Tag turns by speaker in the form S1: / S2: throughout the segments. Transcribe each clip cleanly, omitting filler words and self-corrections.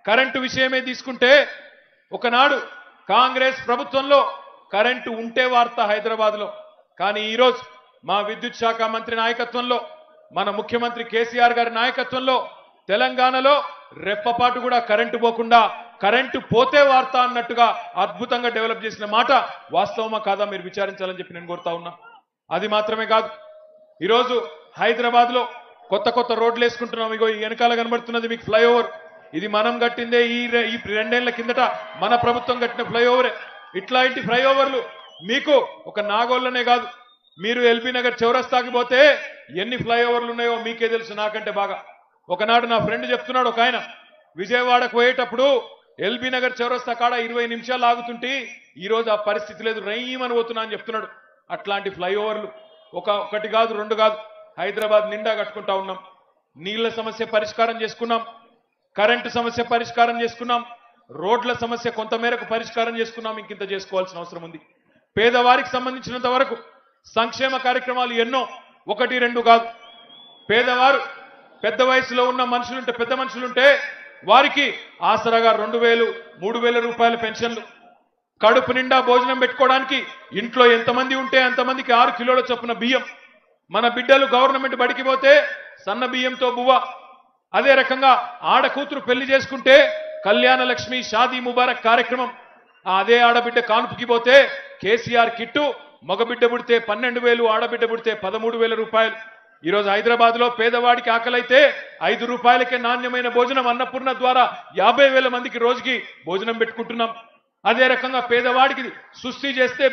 S1: Current విషయమే తీసుకుంటే ఒకనాడు కాంగ్రెస్ ప్రభుత్వంలో కరెంటు ఉంటే వార్త హైదరాబాద్లో, కానీ ఈరోజు మా విద్యుత్ శాఖ మంత్రి నాయకత్వంలో, మన ముఖ్యమంత్రి కేసీఆర్ గారి నాయకత్వంలో తెలంగాణలో రెప్పపాటు కూడా కరెంటు పోకుండా కరెంటు పోతే వార్త అన్నట్టుగా అద్భుతంగా డెవలప్ చేసిన మాట వాస్తవమా కాదా మీరు విచారించాలని చెప్పి నేను కోరుతా ఉన్నా. అది మాత్రమే కాదు, ఈరోజు హైదరాబాద్లో కొత్త కొత్త రోడ్లు వేసుకుంటున్నాం. ఇగో ఈ వెనకాల కనబడుతున్నది మీకు ఫ్లైఓవర్, ఇది మనం కట్టిందే. ఈ 2 ఏళ్ల కిందట మన ప్రభుత్వం కట్టిన ఫ్లైఓవరే. ఇట్లాంటి ఫ్లైఓవర్లు మీకు ఒక నాగోళ్ళనే కాదు, మీరు ఎల్బీ నగర్ చౌరస్తాకి పోతే ఎన్ని ఫ్లైఓవర్లు ఉన్నాయో మీకే తెలుసు నాకంటే బాగా. ఒకనాడు నా ఫ్రెండ్ చెప్తున్నాడు, ఒక ఆయన విజయవాడకు పోయేటప్పుడు ఎల్బీ నగర్ చౌరస్తా కాడ 20 నిమిషాలు ఆగుతుంటే ఈరోజు ఆ పరిస్థితి లేదు, రయ్యమని పోతున్నా అని చెప్తున్నాడు. అట్లాంటి ఫ్లైఓవర్లు ఒకటి కాదు, 2 కాదు, హైదరాబాద్ నిండా కట్టుకుంటా ఉన్నాం. నీళ్ల సమస్య పరిష్కారం చేసుకున్నాం, కరెంటు సమస్య పరిష్కారం చేసుకున్నాం, రోడ్ల సమస్య కొంతమేరకు పరిష్కారం చేసుకున్నాం. ఇంకింత చేసుకోవాల్సిన అవసరం ఉంది. పేదవారికి సంబంధించినంత వరకు సంక్షేమ కార్యక్రమాలు ఎన్నో, 1, 2 కాదు. పేదవారు పెద్ద వయసులో ఉన్న మనుషులుంటే, పెద్ద మనుషులుంటే వారికి ఆసరాగా 2,000, 3,000 రూపాయల పెన్షన్లు, కడుపు నిండా భోజనం పెట్టుకోవడానికి ఇంట్లో ఎంతమంది ఉంటే అంతమందికి 6 కిలోల చొప్పున బియ్యం, మన బిడ్డలు గవర్నమెంట్ బడికి పోతే సన్న బియ్యంతో బువ్వ, అదే రకంగా ఆడకూతురు పెళ్లి చేసుకుంటే కళ్యాణ లక్ష్మి షాదీ ముబారక్ కార్యక్రమం, అదే ఆడబిడ్డ కానుపుకి పోతే కేసీఆర్ కిట్టు, మగబిడ్డ పుడితే 12,000, ఆడబిడ్డ పుడితే 13,000 రూపాయలు. ఈరోజు హైదరాబాద్ లో పేదవాడికి ఆకలైతే 5 రూపాయలకే నాణ్యమైన భోజనం అన్నపూర్ణ ద్వారా 50,000 మందికి రోజుకి భోజనం పెట్టుకుంటున్నాం. అదే రకంగా పేదవాడికి సుస్థి చేస్తే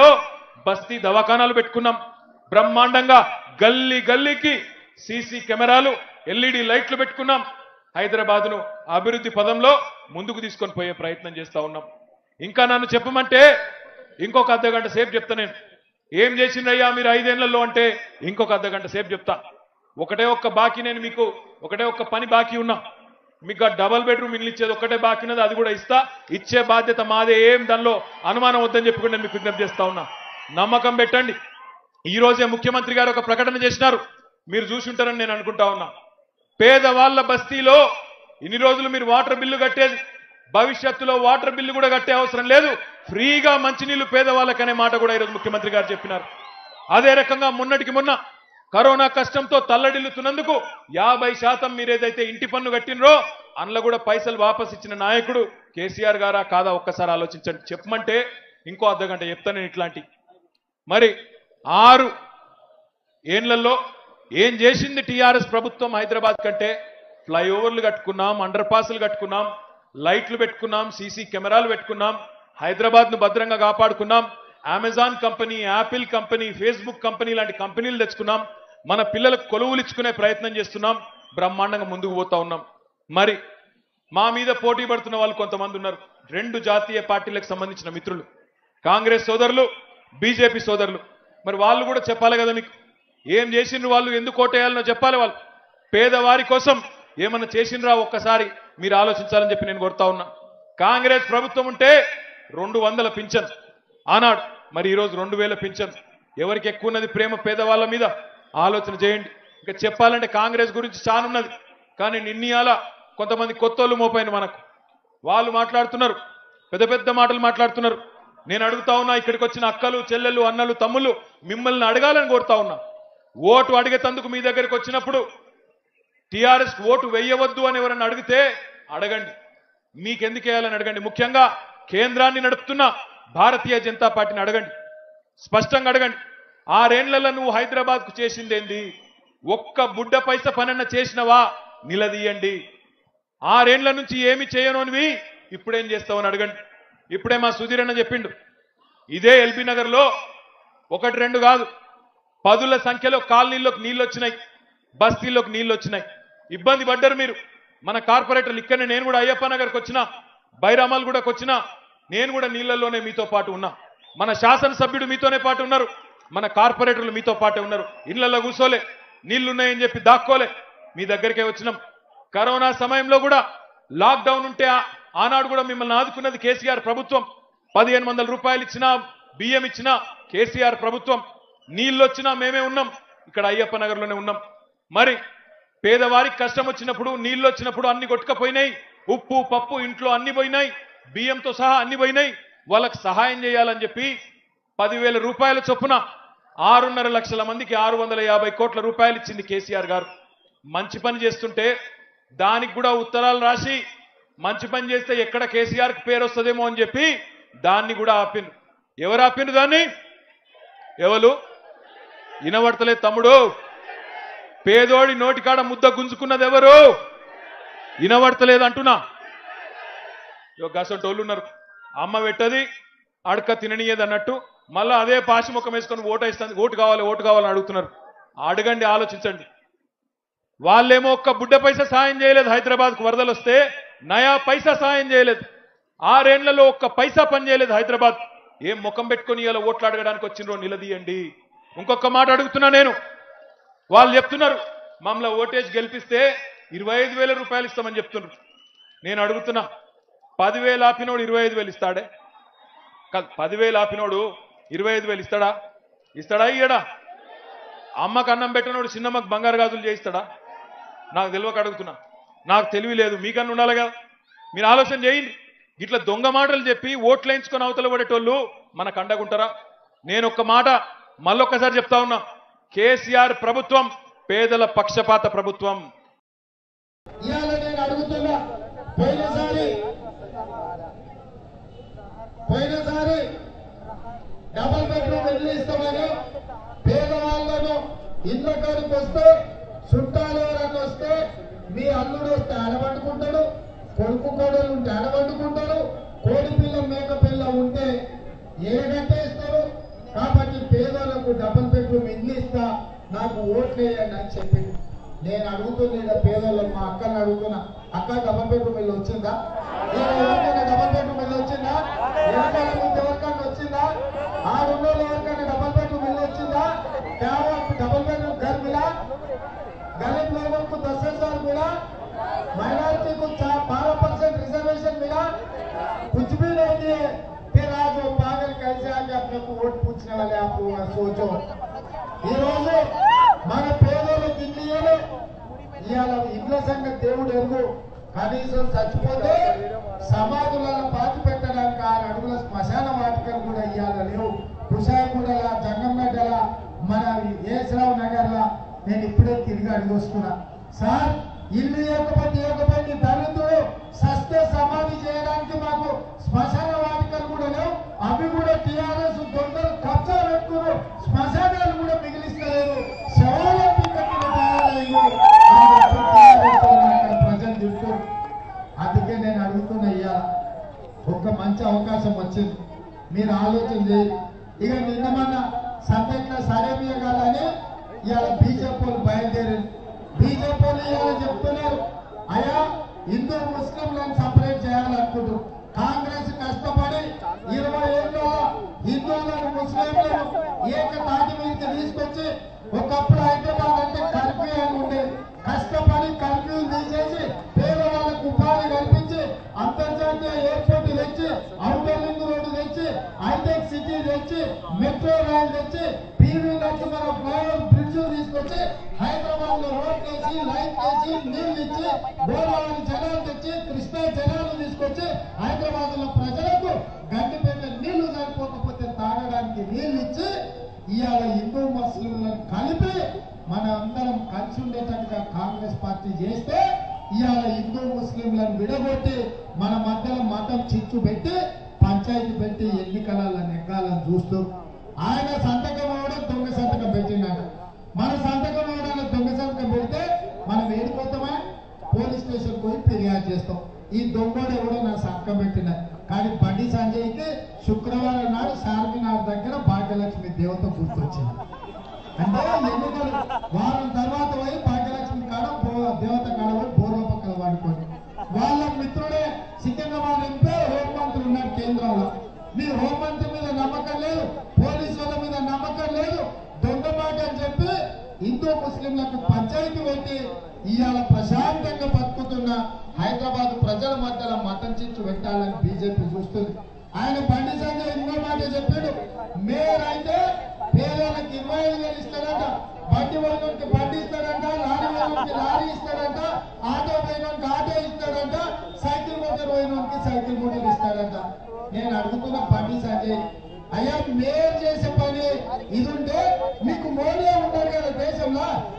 S1: బస్తీ దవాఖానాలు పెట్టుకున్నాం. బ్రహ్మాండంగా గల్లీ గల్లీకి సీసీ కెమెరాలు, ఎల్ఈడి లైట్లు పెట్టుకున్నాం. హైదరాబాద్ను అభివృద్ధి పదంలో ముందుకు తీసుకొని పోయే ప్రయత్నం చేస్తా ఉన్నాం. ఇంకా నన్ను చెప్పమంటే ఇంకొక అర్ధగంట సేపు చెప్తా. నేను ఏం చేసిండ్రయ్యా మీరు 5 ఏళ్లలో అంటే ఇంకొక అర్ధగంట సేపు చెప్తా. ఒకటే ఒక్క బాకీ, నేను మీకు ఒకటే ఒక్క పని బాకీ ఉన్నా. మీకు డబల్ బెడ్రూమ్ ఇల్లు ఇచ్చేది ఒక్కటే బాకీ ఉన్నది, అది కూడా ఇస్తా. ఇచ్చే బాధ్యత మాదే, ఏం దానిలో అనుమానం వద్దని చెప్పుకుని నేను మీకు విజ్ఞప్తి చేస్తా ఉన్నా. నమ్మకం పెట్టండి. ఈ రోజే ముఖ్యమంత్రి గారు ఒక ప్రకటన చేసినారు, మీరు చూసి ఉంటారని నేను అనుకుంటా ఉన్నా. పేదవాళ్ల బస్తీలో ఇన్ని రోజులు మీరు వాటర్ బిల్లు కట్టేది, భవిష్యత్తులో వాటర్ బిల్లు కూడా కట్టే అవసరం లేదు, ఫ్రీగా మంచినీళ్లు పేదవాళ్ళకనే మాట కూడా ఈరోజు ముఖ్యమంత్రి గారు చెప్పినారు. అదే రకంగా మొన్నటికి మొన్న కరోనా కష్టంతో తల్లడిల్లుతున్నందుకు 50% మీరేదైతే ఇంటి పన్ను కట్టినరో అందులో కూడా పైసలు వాపస్ ఇచ్చిన నాయకుడు కేసీఆర్ గారా కాదా ఒక్కసారి ఆలోచించండి. చెప్పమంటే ఇంకో అర్ధగంట చెప్తాను నేను ఇట్లాంటి. మరి 6 ఏళ్లలో ఏం చేసింది టీఆర్ఎస్ ప్రభుత్వం హైదరాబాద్ కంటే? ఫ్లైఓవర్లు కట్టుకున్నాం, అండర్ పాస్లు కట్టుకున్నాం, లైట్లు పెట్టుకున్నాం, సీసీ కెమెరాలు పెట్టుకున్నాం, హైదరాబాద్ను భద్రంగా కాపాడుకున్నాం. Amazon company, Apple company, Facebook company లాంటి కంపెనీలు తెచ్చుకున్నాం. మన పిల్లలకు కొలువులు ఇచ్చుకునే ప్రయత్నం చేస్తున్నాం. బ్రహ్మాండంగా ముందుకు పోతా ఉన్నాం. మరి మా మీద పోటీ పడుతున్న వాళ్ళు కొంతమంది ఉన్నారు. 2 జాతీయ పార్టీలకు సంబంధించిన మిత్రులు, కాంగ్రెస్ సోదరులు, బీజేపీ సోదరులు. మరి వాళ్ళు కూడా చెప్పాలి కదా, మీకు ఏం చేసిండ్రు, వాళ్ళు ఎందుకు ఓటేయాలనో చెప్పాలి. వాళ్ళు పేదవారి కోసం ఏమన్నా చేసిండ్రా ఒక్కసారి మీరు ఆలోచించాలని చెప్పి నేను కోరుతా ఉన్నా. కాంగ్రెస్ ప్రభుత్వం ఉంటే 200 పింఛన్ ఆనాడు, మరి ఈరోజు 2,000 పింఛన్. ఎవరికి ఎక్కువ ఉన్నది ప్రేమ పేదవాళ్ళ మీద? ఆలోచన చేయండి. ఇంకా చెప్పాలంటే కాంగ్రెస్ గురించి చాలా ఉన్నది, కానీ నిన్నయాల కొంతమంది కొత్తోళ్ళు మోపైన మనకు వాళ్ళు మాట్లాడుతున్నారు, పెద్ద పెద్ద మాటలు మాట్లాడుతున్నారు. నేను అడుగుతా ఉన్నా, ఇక్కడికి వచ్చిన అక్కలు, చెల్లెళ్ళు, అన్నలు, తమ్ముళ్ళు మిమ్మల్ని అడగాలని కోరుతా ఉన్నా. ఓటు అడిగేతందుకు మీ దగ్గరికి వచ్చినప్పుడు టీఆర్ఎస్ ఓటు వేయవద్దు అని ఎవరన్నా అడిగితే అడగండి, మీకెందుకు వేయాలని అడగండి. ముఖ్యంగా కేంద్రాన్ని నడుపుతున్న భారతీయ జనతా పార్టీని అడగండి, స్పష్టంగా అడగండి. 6 ఏళ్లలో నువ్వు హైదరాబాద్కు చేసిందేంది? ఒక్క బుడ్డ పైస పనన్న చేసినవా? నిలదీయండి. 6 ఏళ్ల నుంచి ఏమి చేయనోనివి ఇప్పుడేం చేస్తావని అడగండి. ఇప్పుడే మా సుధీర్ అన్న చెప్పిండు, ఇదే ఎల్బీ నగర్లో 1, 2 కాదు, 10ల సంఖ్యలో కాలనీల్లోకి నీళ్ళు వచ్చినాయి, బస్తీల్లోకి నీళ్ళు వచ్చినాయి. ఇబ్బంది పడ్డారు మీరు. మన కార్పొరేటర్లు ఇక్కడనే, నేను కూడా అయ్యప్ప నగర్కి వచ్చినా, బైరామాల్ కూడా వచ్చినా, నేను కూడా నీళ్లలోనే మీతో పాటు ఉన్నా. మన శాసనసభ్యుడు మీతోనే పాటు ఉన్నారు, మన కార్పొరేటర్లు మీతో పాటే ఉన్నారు. ఇళ్లలో కూర్చోలే, నీళ్లున్నాయని చెప్పి దాక్కోలే, మీ దగ్గరికే వచ్చినాం. కరోనా సమయంలో కూడా లాక్డౌన్ ఉంటే ఆనాడు కూడా మిమ్మల్ని ఆదుకున్నది కేసీఆర్ ప్రభుత్వం. 1,500 రూపాయలు ఇచ్చినా, బియ్యం ఇచ్చినా కేసీఆర్ ప్రభుత్వం. నీళ్ళు వచ్చినా మేమే ఉన్నాం, ఇక్కడ అయ్యప్ప నగర్లోనే ఉన్నాం. మరి పేదవారికి కష్టం వచ్చినప్పుడు, నీళ్ళు వచ్చినప్పుడు అన్ని కొట్టుకపోయినాయి, ఉప్పు పప్పు ఇంట్లో అన్ని పోయినాయి, బియ్యంతో సహా అన్ని పోయినాయి. వాళ్ళకి సహాయం చేయాలని చెప్పి 10,000 రూపాయల చొప్పున 6.5 లక్షల మందికి 650 కోట్ల రూపాయలు ఇచ్చింది కేసీఆర్ గారు. మంచి పని చేస్తుంటే దానికి కూడా ఉత్తరాలు రాసి మంచి పని చేస్తే ఎక్కడ కేసీఆర్కి పేరు వస్తుందేమో అని చెప్పి దాన్ని కూడా ఆపిండ్రు. ఎవరు ఆపిండ్రు దాన్ని? ఎవరు వినబడతలేదు తమ్ముడు? పేదోడి నోటికాడ ముద్ద గుంజుకున్నది ఎవరు? వినబడతలేదు అంటున్నా. గసంటోళ్ళు ఉన్నారు, అమ్మ పెట్టది అడక తిననీయదు అన్నట్టు మళ్ళా అదే పాశిముఖం వేసుకొని ఓటు కావాలని అడుగుతున్నారు. అడగండి, ఆలోచించండి. వాళ్ళేమో ఒక్క బుడ్డ పైసా సాయం చేయలేదు. హైదరాబాద్కు వరదలు వస్తే నయా పైసా సాయం చేయలేదు. 6 ఏళ్లలో ఒక్క పైసా పని చేయలేదు హైదరాబాద్. ఏం ముఖం పెట్టుకొని ఇలా ఓట్లు అడగడానికి వచ్చిండ్రో నిలదీయండి. ఇంకొక మాట అడుగుతున్నా నేను. వాళ్ళు చెప్తున్నారు మమ్మల్ని ఓటేసి గెలిపిస్తే 25,000 రూపాయలు ఇస్తామని చెప్తున్నారు. నేను అడుగుతున్నా, 10,000 ఆపినోడు 25,000 ఇస్తాడే? 10,000 ఆపినోడు 25,000 ఇస్తాడా? ఇయ్యడా? అమ్మకు అన్నం పెట్టినోడు చిన్నమ్మకు బంగారు గాజులు చేయిస్తాడా? నాకు తెలియక అడుగుతున్నా. నాకు తెలివి లేదు, మీకన్నా ఉండాలి కదా. మీరు ఆలోచన చేయండి. ఇట్లా దొంగ మాటలు చెప్పి ఓట్లు వేయించుకొని అవతల పడేటోళ్ళు మనకు అండగుంటారా? నేను ఒక్క మాట మళ్ళొక్కసారి చెప్తా ఉన్నా. కేసీఆర్ ప్రభుత్వం పేదల పక్షపాత ప్రభుత్వం.
S2: పోయినసారి డబల్ బెడ్రూమ్ ఇల్లు ఇస్తామని పేదవాళ్లను ఇళ్ళ కాడికి వస్తే, చుట్టాలు ఎవరైనా వస్తే, మీ అల్లుడు వస్తే ఆడబట్టుకుంటాడు, కొడుకు కోడలు ఉంటే ఆడబట్టుకుంటాడు, కోడి పిల్ల మేక పిల్ల ఉంటే ఏడగట్టేస్తారు. కాబట్టి పేదలకు డబల్ బెడ్రూమ్ ఇల్లు ఇస్తా, నాకు ఓట్లు వేయండి అని చెప్పింది. నేను అడుగుతున్నా పేదోళ్ళని, మా అక్కని అడుగుతున్నా, అక్క డబల్ బెడ్రూమ్ ఇల్లు వచ్చిందా? ఎవరికైనా డబల్ బెడ్రూమ్ ఇల్లు వచ్చిందా? ఎవరికైనా వచ్చిందా? ఆ 2 ఎవరికైనా డబల్ బెడ్రూమ్ ఇల్లు వచ్చిందా? डबल बेडरूम घर मिला, गरीब लोगों को 10,000 मिला, माइनॉरिटी को 12% रिजर्वेशन मिला, कुछ भी नहीं दिए। फिर आज वो पागल कैसे आके अपने को वोट पूछने वाले आप लोग सोचो। ये रोज मन పేదోళ్ళు దిల్లీలో ఇవాళ ఇండ్ల సంగతి దేవుడు ఎరుగు. కనీసం చచ్చిపోతే సమాధులను పాతి పెట్టడానికి 6 అడుగుల శ్మశాన వాటికలు కూడా ఇవాళ లేవు. కుషాయిగూడల, జంగంపేటల, మన ఏసరావు నగర్ లా నేను ఇప్పుడే తిరిగి అడిగొస్తున్నా. సార్ ఇల్లు ఇవ్వకపోతే దళితుడు సస్తే సమాధి చేయడానికి మాకు శ్మశాన వాటికలు కూడా లేవు. అవి కూడా టీఆర్ఎస్ దొంగలు కబ్జా పెట్టుకున్నారు. శ్మశానాలు కూడా మిగిలిస్తలేదు. శవాలకి కట్టిన ప్రజలు చూస్తారు. అందుకే నేను అడుగుతున్నా, ఇవాళ ఒక మంచి అవకాశం వచ్చింది, మీరు ఆలోచన చేయండి. ఇక నిన్నమన్న సంతట్ల సరేమియ కాదని ఇవాళ బీజేపీ వాళ్ళు బయలుదేరారు. బీజేపీ వాళ్ళు ఇవాళ చెప్తున్నారు, అయ్యా హిందూ ముస్లింలను సపరేట్ చేయాలనుకుంటారు. కాంగ్రెస్ కష్టపడి 20 ఏళ్ళలో హిందువులను ముస్లింలను ఏకతాటి మీదకి తీసుకొచ్చి, ఒకప్పుడు హైదరాబాద్ అంటే కర్ఫ్యూ అని ఉండేది. కష్టపడి కర్ఫ్యూ తీసేసి పేదవాళ్ళకు ఉపాధి కల్పించి, అంతర్జాతీయ ఎయిర్పోర్ట్ తెచ్చి, ఔటర్ రింగ్ రోడ్డు తెచ్చి, హైటెక్ సిటీ తెచ్చి, మెట్రో రైలు తెచ్చి, పీవీ నరసింహారావు ఫ్లైఓవర్ బ్రిడ్జ్ తీసుకొచ్చి, హైదరాబాద్ లో రోడ్ వేసి, లైట్ వేసి, నీళ్లు ఇచ్చి, గోదావరి జలాలు తెచ్చి, కృష్ణా జలాలు తీసుకొచ్చి, హైదరాబాద్ లో ప్రజలకు గండిపేట నీళ్లు సరిపోకపోతే తాగడానికి నీళ్లు ఇచ్చి, ఇవాళ హిందూ ముస్లింలను కలిపి మన అందరం కలిసి ఉండేటట్టుగా కాంగ్రెస్ పార్టీ చేస్తే, ఇవాళ హిందూ ముస్లింలను విడగొట్టి మన మధ్యలో మతం చిచ్చు పెట్టి పంచాయతీ పెట్టి ఎన్నికలలో నెగ్గాలని చూస్తూ, ఆయన సంతకం ఇవ్వడం దొంగ సంతకం పెట్టిండట. మన సంతకం ఇవ్వడానికి దొంగ సంతకం పెడితే మనం ఏడిపోతామా? పోలీస్ స్టేషన్ పోయి ఫిర్యాదు చేస్తాం. ఈ దొంగోడు ఎవడో నా సంతకం పెట్టిన. కానీ బండి సంజయ్కి శుక్రవారం నాడు చార్మినార్ దగ్గర భాగ్యలక్ష్మి దేవత గుర్తొచ్చింది. అంటే ఎన్నికలు వారం తర్వాత పోయి భాగ్యలక్ష్మి కాడ దేవత కాడ పోయి బోర్ల పక్కన వాడుకోండి. వాళ్ళ మిత్రుడే సికింద్రాబాద్ ఎంపీ హోంమంత్రి ఉన్నాడు కేంద్రంలో. మీ హోంమంత్రి మీద నమ్మకం లేదు, పోలీసుల మీద నమ్మకం లేదు, దొంగ మాట అని చెప్పి హిందూ ముస్లింలకు పంచాయతీ పెట్టి ఇవాళ ప్రశాంతంగా బతుకుతున్న హైదరాబాద్ ప్రజల మధ్యలో మతం చిచ్చు పెట్టాలని బీజేపీ చూస్తుంది. ఆయన బండి సంజయ్ ఇంకో మాట చెప్పాడు, మేయర్ అయితే పేదలకు 25,000 ఇస్తాడంట, బండి వాళ్ళకి బండి ఇస్తాడంట, లారీ వాళ్ళకి లారీ ఇస్తాడంట, ఆటో పోయినోకి ఆటో ఇస్తాడంట, సైకిల్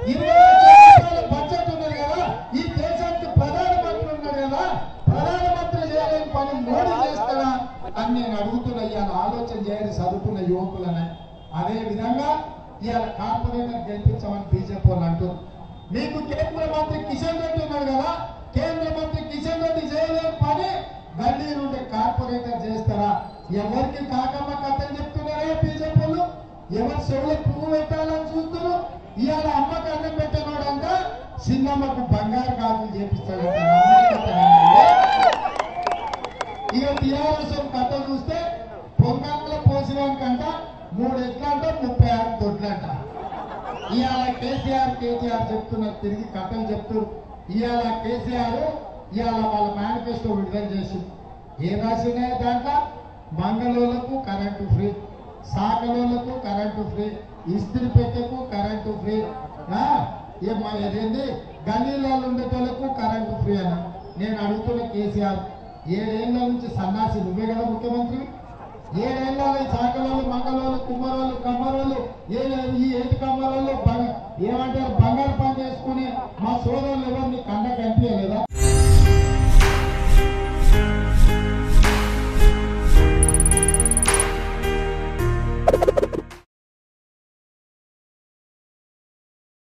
S2: 20 బడ్జెట్ ఉన్నది కదా, ఈ దేశానికి ప్రధానమంత్రి ఉన్నాడు కదా, ప్రధానమంత్రి చేయలేని పని మోడీ చేస్తాడా అని నేను అడుగుతున్నా. ఇవాళ ఆలోచన చేయాలి చదువుకున్న యువకులనే. అదే విధంగా ఇవాళ కార్పొరేటర్ గెలిపించమని బీజేపీ వాళ్ళు అంటారు. మీకు కేంద్ర మంత్రి కిషన్ రెడ్డి ఉన్నాడు కదా, కేంద్ర మంత్రి కిషన్ రెడ్డి చేయలేని పని గల్లీ నుండి కార్పొరేటర్ చేస్తారా? ఎవరికి కాకమ్మ కథలు చెప్తున్నారా బీజేపీ వాళ్ళు? ఎవరి చెవులు పువ్వు పెట్టాలని చూస్తున్నారు. ఇవాళ అమ్మకు అన్నం పెట్టినోడంట చిన్నమ్మకు బంగారు కాపులు చేపిస్తాడంట. ఇక టీఆర్ఎస్ కథ చూస్తే పొంగంలో పోసినానికంట 3 ఎట్లంట 36 దొడ్లంట. ఇవాళ కేసీఆర్ చెప్తున్నారు, తిరిగి కథలు చెప్తున్నారు. ఇవాళ కేసీఆర్ ఇవాళ వాళ్ళ మేనిఫెస్టో విడుదల చేసి ఏం రాసినాయి దాంట్లో? మంగళూరులకు కరెంటు ఫ్రీ, సాకలోళ్లకు కరెంటు ఫ్రీ, ఇస్త్రీ పెట్టెకు కరెంటు ఫ్రీ, ఏదేంది గల్లీలలో ఉండేటోళ్లకు కరెంటు ఫ్రీ అని. నేను అడుగుతున్న కేసీఆర్ 7 ఏళ్ల నుంచి సన్న